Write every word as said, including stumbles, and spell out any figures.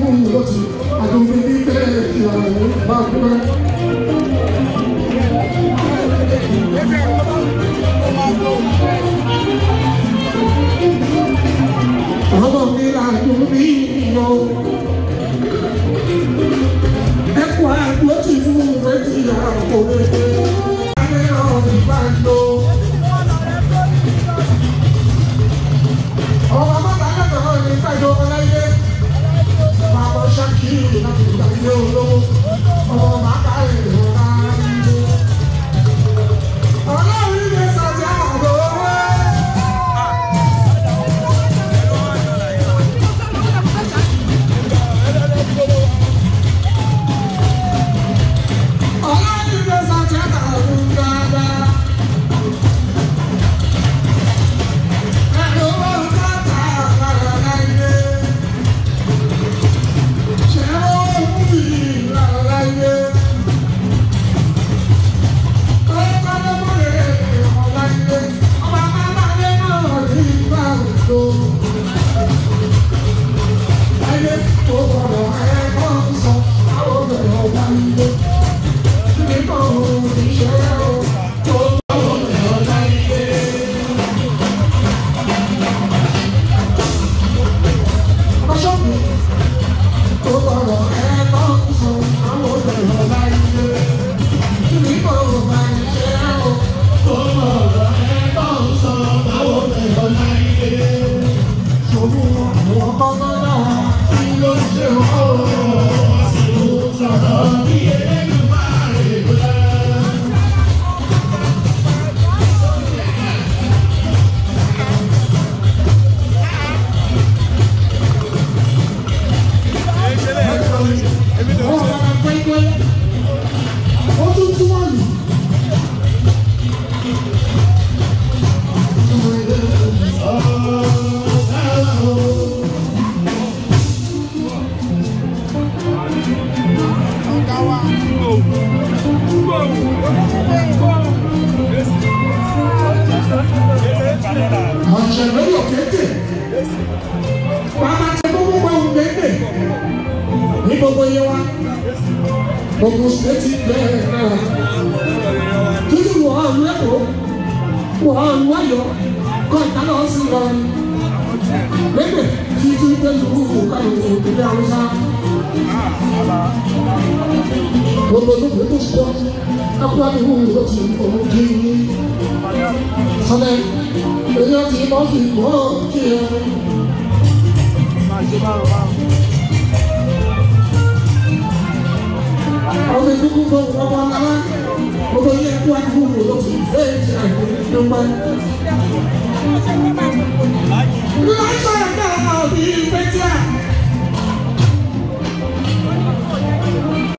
lọ́tì àdúgbò ní tẹ́lẹ̀ ìyàwó bá gbọ́. Ọmọ mi là dùn mí lọ. Ẹ̀kọ́ àdúgbò ti fún ìwé ti ìyàwó rẹ̀. Ayé ọ̀rọ̀ ìbàdó. Ọmọ bàbá akẹ́kọ̀ọ́ ní ìbàdó ọláyé. Bàbá ṣáàkì láti ìgbàlódé olówó. Ọmọ bàbá rẹ̀ wọ́n bá ń jó. Ọlọ́run ní sọ́jà àgbò. Gbogbo stéètì bẹ́ẹ̀ náà títí wọ́n àlù ẹ̀kọ́ wọ́n àlù ayọ̀ kọ́ ìtàlọ́ sí lọ lẹ́gbẹ̀ẹ́ títí pẹ̀lú òkàlù òkèlè àwùjá. Gbogbo olóògbé tó sọ ẹkú àdúgbò ló ti òun kí ní sọlẹ̀ èèyàn tí wọ́n fi gbọ́ kí ẹ. Àwọn ìdúgbò tó ń wọ́n wọn lára gbogbo ilé ẹ̀kọ́ àdúgbò ló ti fẹ́ ti àìdúgbò pẹ́. Láìsọ̀ ẹ̀dá àbí ìfẹ́ tí a